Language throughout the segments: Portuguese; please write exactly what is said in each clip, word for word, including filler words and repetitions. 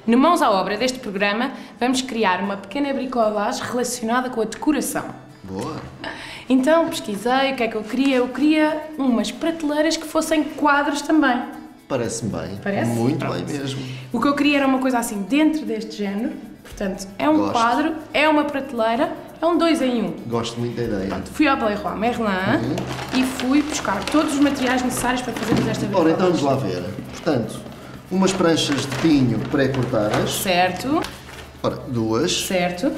No Mãos à Obra deste programa, vamos criar uma pequena bricolagem relacionada com a decoração. Boa! Então, pesquisei o que é que eu queria. Eu queria umas prateleiras que fossem quadros também. Parece-me bem. Parece? Muito Pronto. bem mesmo. O que eu queria era uma coisa assim dentro deste género. Portanto, é um Gosto. quadro, é uma prateleira, é um dois em um. Gosto muito da ideia. Pronto, fui ao Leroy Merlin uhum. e fui buscar todos os materiais necessários para fazermos esta bricolagem. Ora, então vamos lá ver. Portanto, umas pranchas de pinho pré-cortadas. Certo. Ora, duas. Certo.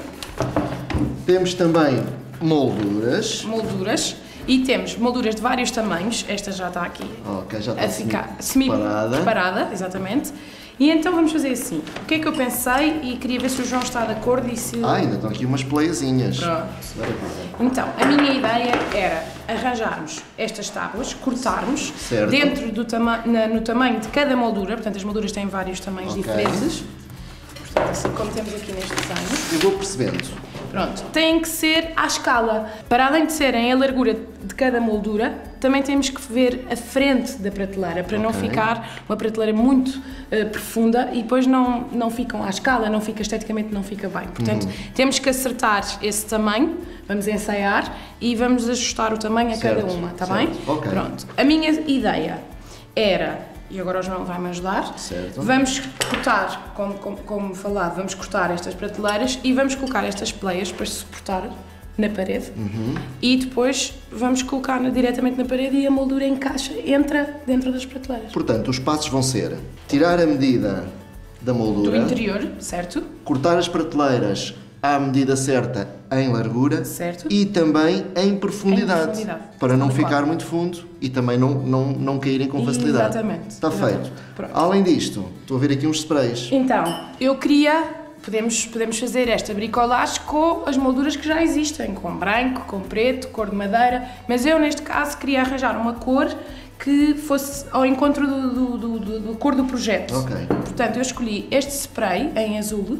Temos também molduras. Molduras. E temos molduras de vários tamanhos. Esta já está aqui Ok, já está a ficar semi-preparada. Preparada, exatamente. E então vamos fazer assim. O que é que eu pensei e queria ver se o João está de acordo e se... Ah, ainda estão aqui umas pleiazinhas. Pronto. Então, a minha ideia era arranjarmos estas tábuas, cortarmos certo. dentro do tama na, no tamanho de cada moldura. Portanto, as molduras têm vários tamanhos okay. diferentes. Portanto, assim como temos aqui neste desenho. Eu vou percebendo. Pronto, têm que ser à escala. Para além de serem a largura de cada moldura, também temos que ver a frente da prateleira, para okay. não ficar uma prateleira muito uh, profunda e depois não, não ficam à escala, não fica esteticamente, não fica bem. Portanto, uhum. temos que acertar esse tamanho, vamos ensaiar e vamos ajustar o tamanho a certo. cada uma, está bem? Okay. Pronto. A minha ideia era... E agora o João vai-me ajudar. Certo. Vamos cortar, como, como, como falado, vamos cortar estas prateleiras e vamos colocar estas pleias para suportar na parede. Uhum. E depois vamos colocar -na diretamente na parede e a moldura encaixa, entra dentro das prateleiras. Portanto, os passos vão ser tirar a medida da moldura. Do interior, certo. Cortar as prateleiras à medida certa em largura certo. e também em profundidade, em profundidade. para não Adequado. ficar muito fundo e também não, não, não caírem com facilidade. Exatamente. Está Exatamente. feito. Pronto. Além disto, estou a ver aqui uns sprays. Então, eu queria, podemos, podemos fazer esta bricolagem com as molduras que já existem, com branco, com preto, cor de madeira, mas eu neste caso queria arranjar uma cor que fosse ao encontro do, do, do, do, do cor do projeto. Okay. Portanto, eu escolhi este spray em azul,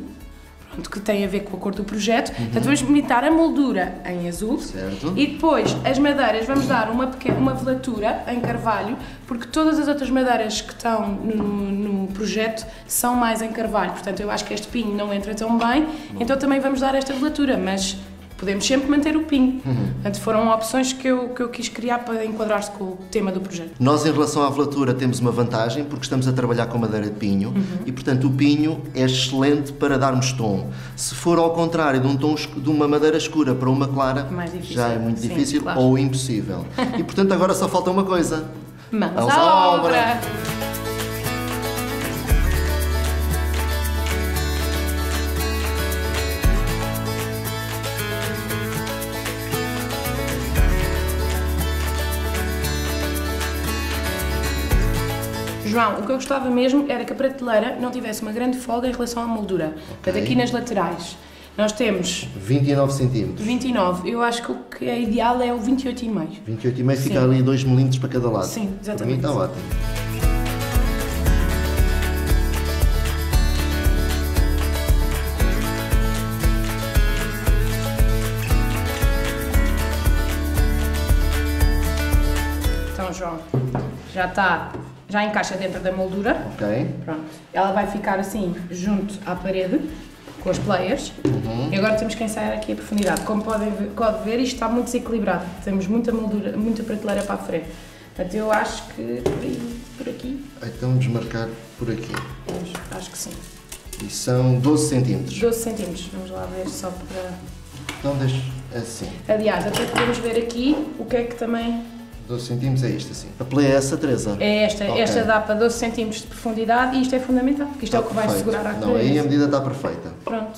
que tem a ver com a cor do projeto. Uhum. Portanto, vamos pintar a moldura em azul. Certo. E depois as madeiras vamos dar uma pequena uma velatura em carvalho, porque todas as outras madeiras que estão no, no projeto são mais em carvalho. Portanto, eu acho que este pinho não entra tão bem, então também vamos dar esta velatura, mas podemos sempre manter o pinho. Uhum. Portanto, foram opções que eu, que eu quis criar para enquadrar-se com o tema do projeto. Nós, em relação à velatura, temos uma vantagem, porque estamos a trabalhar com madeira de pinho uhum. e, portanto, o pinho é excelente para darmos tom. Se for ao contrário, de, um tom, de uma madeira escura para uma clara, mais difícil. já é muito Sim, difícil claro. ou impossível. E, portanto, agora só falta uma coisa. Mãos à obra! João, o que eu gostava mesmo era que a prateleira não tivesse uma grande folga em relação à moldura. Okay. Portanto, aqui nas laterais nós temos... vinte e nove centímetros. vinte e nove. Eu acho que o que é ideal é o vinte e oito vírgula cinco. vinte e oito vírgula cinco fica ali dois milímetros para cada lado. Sim, exatamente. Para mim está ótimo. Então, João, já está... Já encaixa dentro da moldura. Ok. Pronto. Ela vai ficar assim, junto à parede, com as pleias. Uhum. E agora temos que ensaiar aqui a profundidade. Como podem ver, pode ver, isto está muito desequilibrado. Temos muita moldura, muita prateleira para a frente. Portanto, eu acho que por aí, por aqui... Então, desmarcar por aqui. Vamos, acho que sim. E são doze centímetros. doze centímetros. Vamos lá ver só para... Então, deixa assim. Aliás, até podemos ver aqui o que é que também... doze centímetros é isto assim. A play é essa, Teresa? É esta. Okay. Esta dá para doze centímetros de profundidade e isto é fundamental, porque isto está é o que vai perfeito. segurar a Não, aí a medida está perfeita. Pronto.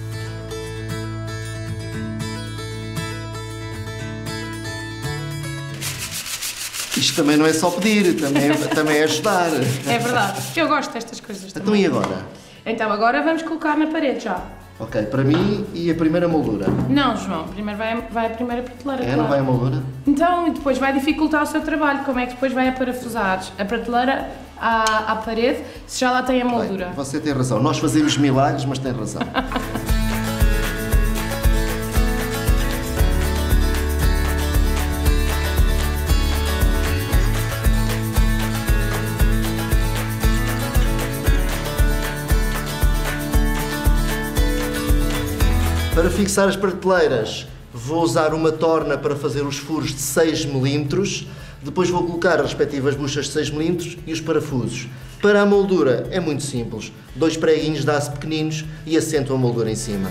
Isto também não é só pedir, também é, também é ajudar. É verdade. Eu gosto destas coisas então também. E agora? Então agora vamos colocar na parede já. Ok, para mim e a primeira moldura? Não, João, primeiro vai, vai a primeira prateleira, É, claro. não vai a moldura? Então, e depois vai dificultar o seu trabalho, como é que depois vai aparafusar a prateleira à, à parede, se já lá tem a moldura. Bem, você tem razão, nós fazemos milagres, mas tem razão. Para fixar as prateleiras, vou usar uma torna para fazer os furos de seis milímetros. Depois vou colocar as respectivas buchas de seis milímetros e os parafusos. Para a moldura é muito simples. Dois preguinhos de aço pequeninos e assento a moldura em cima.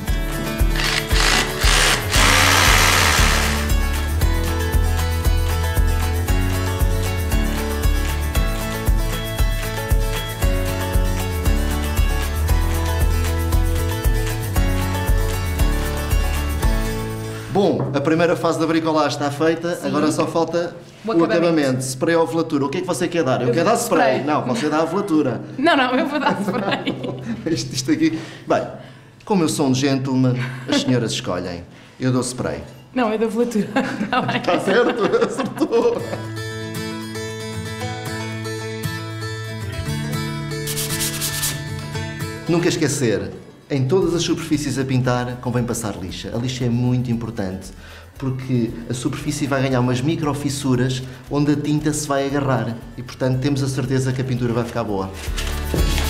Bom, a primeira fase da bricolagem está feita, sim. Agora só falta o, o acabamento. acabamento. Spray ou velatura. O que é que você quer dar? Eu, eu quero dar spray. spray. Não, você dá a velatura. Não, não, eu vou dar spray. isto, isto aqui... Bem, como eu sou um gentleman, as senhoras escolhem. Eu dou spray. Não, eu dou velatura. Está bem. Está certo? Acertou. Nunca esquecer, em todas as superfícies a pintar, convém passar lixa. A lixa é muito importante, porque a superfície vai ganhar umas microfissuras onde a tinta se vai agarrar e, portanto, temos a certeza que a pintura vai ficar boa.